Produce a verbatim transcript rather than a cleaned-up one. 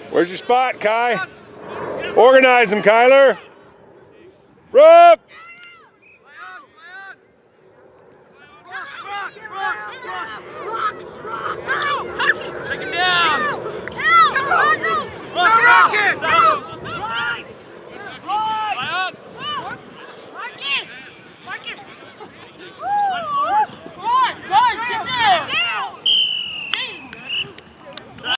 Where's your spot, Kai? Organize them, Kyler. Rope!